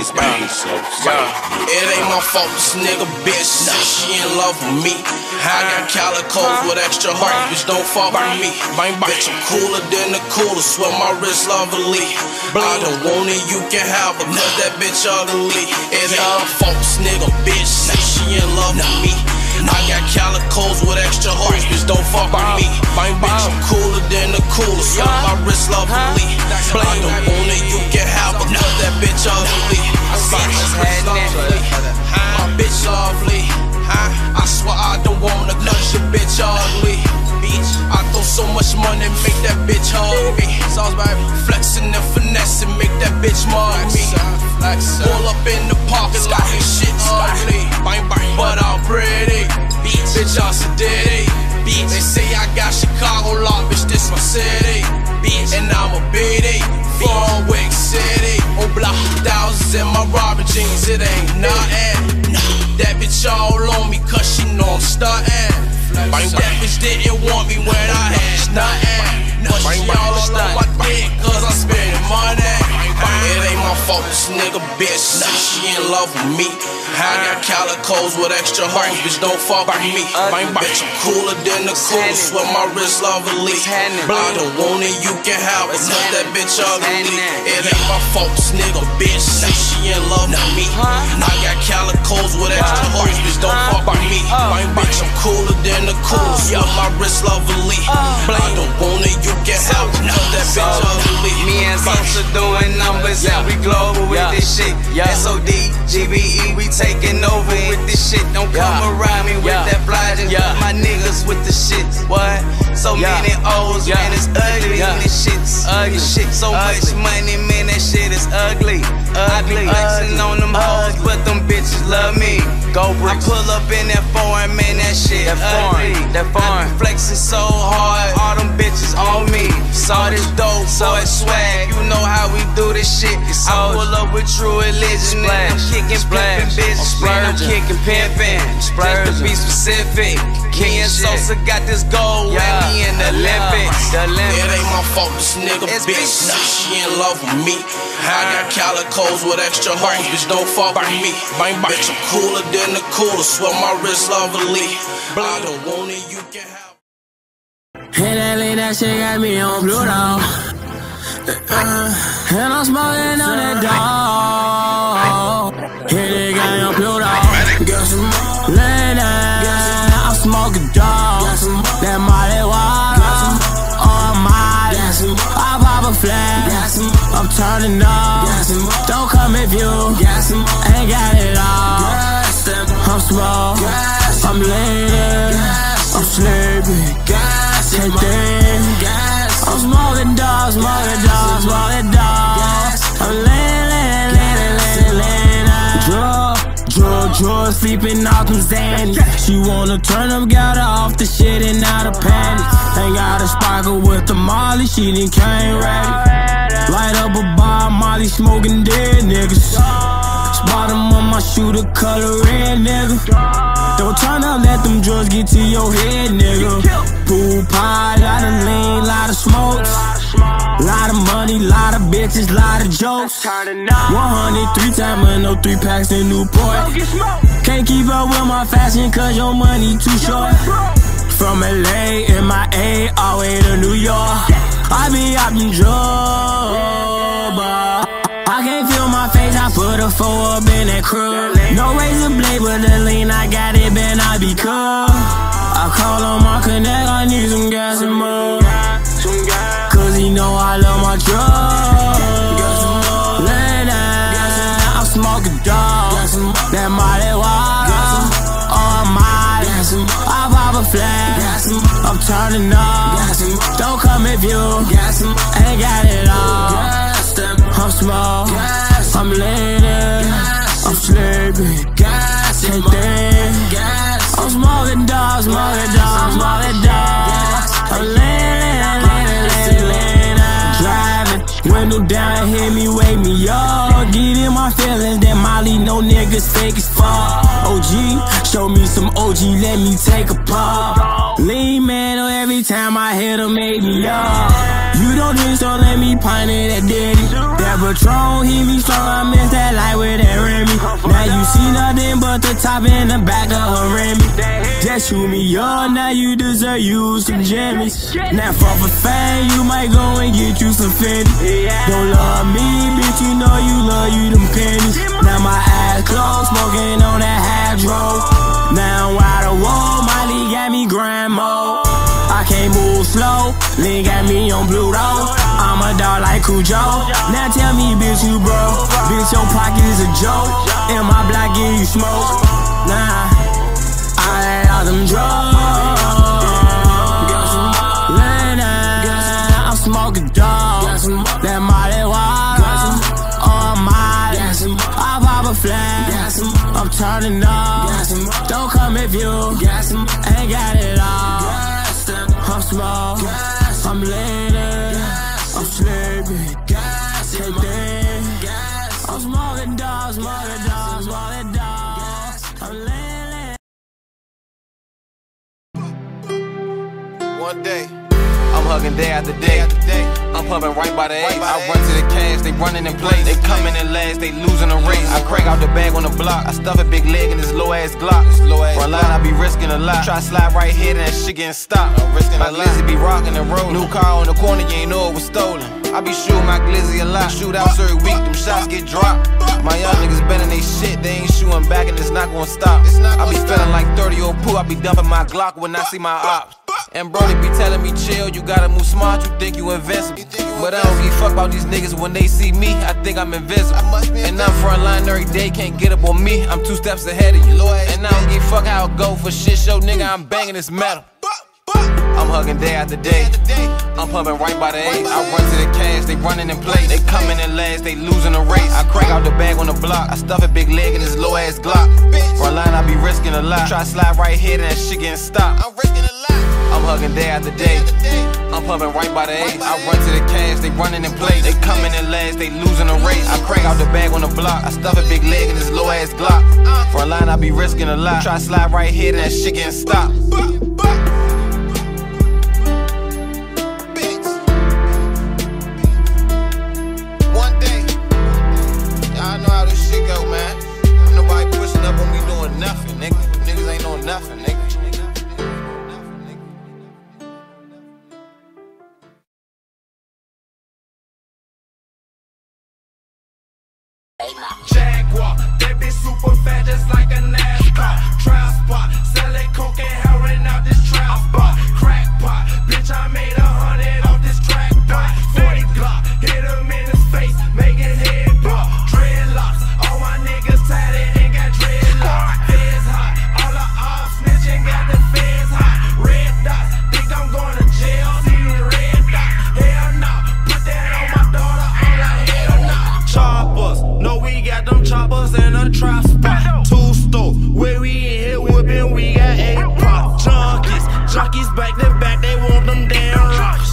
It ain't my fault, this nigga bitch said she in love with me. I got calicos with extra heart, bitch don't fuck with me. Bitch, I'm cooler than the coolest, swear my wrist lovely. I don't want it, you can have it, cause that bitch ugly. It ain't my fault, this nigga bitch said she in love with me. I got calicos with extra hearts, bitch don't fuck with me. Bitch, I'm cooler than the coolest, swear my wrist lovely. I don't want it, you can have it, cause that bitch ugly. My bitch lovely. I swear I don't wanna cause your bitch ugly. I throw so much money, make that bitch hug me. Flexing and finessing, make that bitch mug me. Pull up in the parking lot, shit ugly. But I'm pretty, bitch I'm sedated. They say I got Chicago locked, bitch this my city. And I'm a BD from Wick City. Oh block thousands in my Robin jeans, it ain't nothing. That bitch all on me cause she know I'm stuntin'. That bitch didn't want me when I had nothing. But she all on my dick cause I'm spending money. It ain't my fault, this nigga bitch said she in love with me. I got calicos with extra heart, bitch don't fuck with me. Bitch I'm cooler than the coolest, swear my wrist lovely. I don't want it, you can have it, cause that bitch ugly. It ain't my fault, this nigga bitch said she in love with me. I got calicos with extra heart, bitch don't fuck with me. Bitch I'm cooler than the coolest, swear my wrist lovely. I don't want it, you can have it, cause that bitch ugly. Me and Sosa doing numbers and we global with this shit. SOD, GBE, we taking over with this shit. Don't come around me with that flogging. My niggas with the shit. What? So many O's, man, it's ugly. And this shit's ugly. Shit, so much money, man, that shit is ugly. I be flexing on them hoes, but them bitches love me. Go bricks. I pull up in that foreign, man, that shit ugly. That foreign. I be flexing so hard, all them bitches on me. Saw this dope, boy, swag. You know how we do this shit. I pull up with True Religion and I'm kicking pimpin' bitches, man, I'm kicking pimpin'. Just to be specific, me and Sosa got this gold with me in the Olympics. It ain't my fault, this nigga bitch said she in love with me. I got calicos with extra heart, bitch don't fuck with me. Bitch I'm cooler than the coolest, swear my wrist lovely. I don't want it, you can have it. Hey, that lady, that shit got me on Pluto. And I'm smoking on that dog. Hey, they got me on Pluto. Get some more. Lady, I'm smoking dog. That Molly water. Oh, Molly. I pop a flag. I'm turning up. Don't come if you ain't got it all. I'm small. I'm lady. I'm sleeping. Take that. I'm smoking dogs, smoking dogs, smoking dogs. I'm laying. Drug, sleeping off them Xannies. She wanna turn them got her off the shit and out of panties. Ain't got a sparkle with the Molly, she done came ready. Light up a bar, Molly smoking dead niggas. Spot them on my shooter, color red, nigga. Don't turn up, let them drugs get to your head, nigga. Pool pie, lot of lean, lot of smokes. Lot of money, lot of bitches, lot of jokes. 100 3 times and no 3 packs in Newport. Can't keep up with my fashion cause your money too short. From LA, MIA, all the way to New York. I be up in drugs, I can't feel my face, I put a 4 up in that crib. No razor blade, but the lean, I got it, man, I be cool. I call on my connect, I need some gas and more. Cause he know I love my drugs. Lady, I'm smoking dogs. That Molly water. Oh, Molly. I pop a flag. I'm turning up. Don't come if you ain't got it all. I'm small, I'm lady, I'm sleeping, take that. I'm smoking dogs, smoking dogs, smoking dogs. I'm laying, driving, window down, hit me, wake me up. Get in my feelings, that Molly, no niggas fake as fuck. OG, show me some OG, let me take a pop. Lean man, every time I hit him, make me up. You don't drink, so let me pint it at daddy. That Patron, hit me strong, I miss that light with that Remy. Now you see nothing but the top and the back of her Remy. Just shoot me up, now you deserve you some jammies. Now for fame, you might go and get you some Fendi. Don't love me, bitch, you know you love you them pennies. Now my eyes closed, smoking on that hydro. Now I'm wide awake, Molly got me grind mode. I can't move slow, Link got me on blue road. I'm a dog like Cujo. Now tell me, bitch, you broke. Bitch, your pocket is a joke. In my block, give you smoke. Nah, I ain't all them drugs. I'm smoking dog. That Molly water. Oh, Molly. I pop a flag. I'm turning up. Don't come if you ain't got it all. I'm small, I'm leaning, I'm sleeping, I'm smoking dogs, I'm leaning. One day, I'm hugging day after day. I'm pumping right by the eight. I run to the cash, they running in place. They coming in last, they losing the race. I crank out the bag on the block. I stuff a big leg in this low ass Glock. Front line, I be risking a lot. Try to slide right here, and that shit getting stopped. My glizzy be rocking and rolling. New car on the corner, you ain't know it was stolen. I be shooting my glizzy a lot. Shootouts every week, them shots get dropped. My young niggas bending they shit, they ain't shooting back and it's not gonna stop. I be feeling like 30-year-old poo. I be dumping my Glock when I see my ops. And Brody be telling me chill, you gotta move smart, you think you invincible. But I don't give a fuck about these niggas when they see me, I think I'm invisible. And I'm front line every day, can't get up on me, I'm 2 steps ahead of you. And I don't give a fuck how it go for shit show, nigga, I'm banging this metal. I'm hugging day after day, I'm pumping right by the eight. I run to the cash, they running in place. They coming in last, they losing the race. I crank out the bag on the block, I stuff a big leg in this low ass Glock. Front line, I be risking a lot. Try to slide right here, and that shit getting stopped. I'm hugging day after day, I'm pumping right by the eight. I run to the cash, they running in place. They coming in last, they losing the race. I crank out the bag on the block, I stuff a big leg in this low ass Glock. Front line, I be risking a lot. Try to slide right here, and that shit getting stopped. One day, y'all know how this shit go, man. Ain't nobody pushing up on me doing nothing, nigga. Niggas ain't doing nothing, nigga. Jaguar, they be super fat just like a NASCAR. Trap spot, selling coke and heroin out this trap spot. Crack pot, bitch, I made 100 off this crack pot. 40 Glock, hit him in his face, make his head pop. Dreadlocks, all my niggas tatted and got dreadlocks. Feds hot, all the ops snitching got the feds hot. Red dots, think I'm going to jail, see these red dots. Hell no, put that on my daughter, I'm like hell no. Choppers, no, we got them choppers in a trap spot. 2-store, where we in here whipping, we got 8 pop. Junkies back to back, they want them damn rocks.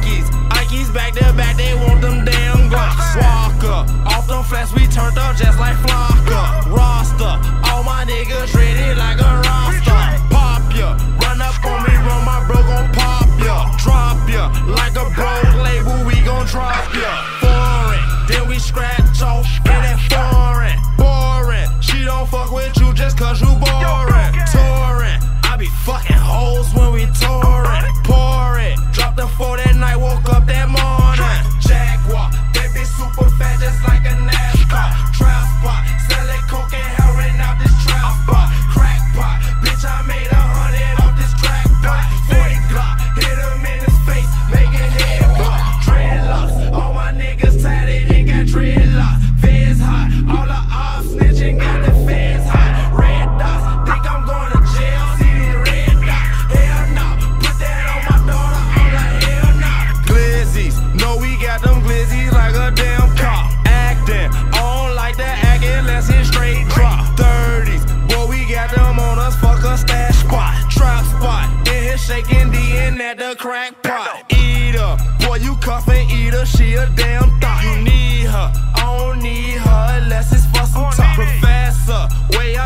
Ikeys back to back, they want them damn glocks. Walker, off them flats, we turned up just like Flocka. Roster, all my niggas ready like a roster. Pop ya, run up on me, run my bro gon' pop ya. Drop ya, like a broke label, we gon' drop ya. Foreign, then we scratch off in that foreign. Boring, she don't fuck with you just cause you boring. Touring, I be fucking hoes when we touring. Pour it, drop the 4 that night, woke up that morning. Jaguar, they be super fat just like a NASCAR. Trap spot, selling coke and heroin out this trap spot. Crack pot, bitch, I made 100 off this crack pot. 40 Glock, hit him in his face, make his head pop. Dreadlocks, all my niggas tatted and got dreadlocks. Feds hot, all the ops snitching got the feds hot. Red dots, think I'm going to jail, see these red dots. Hell no, put that on my daughter, I'm like hell no. Glizzies, no, we got them glizzies like a damn cop. Acting, I don't like that acting unless it's straight drop. 30s, boy, we got them on us, fuck a stash spot. Trap spot, in here shaking D in at the crack pot. Eater, boy, you cuffin' eater, she a damn thought. You need her, I don't need her unless it's for some top. Professor, way I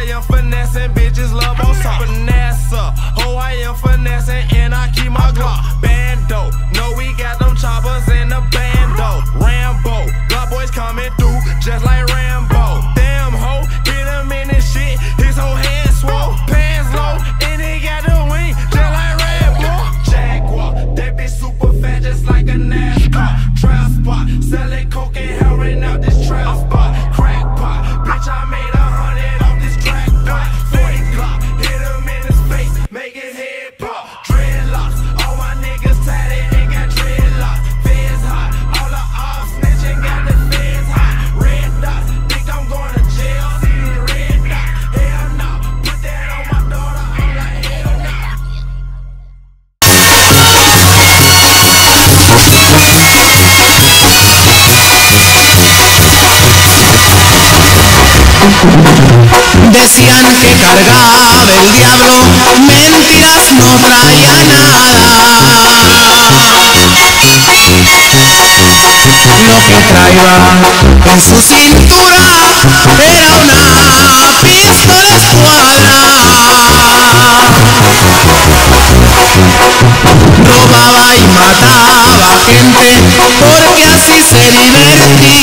I am finessing, bitches love on top. Vanessa, oh, I am finessing, and I keep my Glock. Bando, no, we got them choppers in the bando. Rambo, Glock boys coming through, just like Rambo. Damn ho, hit him in his shit, his whole head swole. Pants low, and he got the wing, just like Red Bull. Jaguar, that bitch super fat, just like a NASCAR. Trap spot, selling coke and heroin out this trap spot. Crack pot, bitch, I made 100 off this crack pot. 40 Glock, hit him in his face, make his head pop. Dreadlocks, all my niggas tatted and got dreadlocks. Feds hot, all the ops snitching got the feds hot. Red dots, think I'm going to jail, see these red dots. Hell no, put that on my daughter, I'm like hell no. Decían que cargaba el diablo, mentiras no traía nada. Lo que traía en su cintura era una pistola escuadra. Robaba y mataba gente porque así se divertía.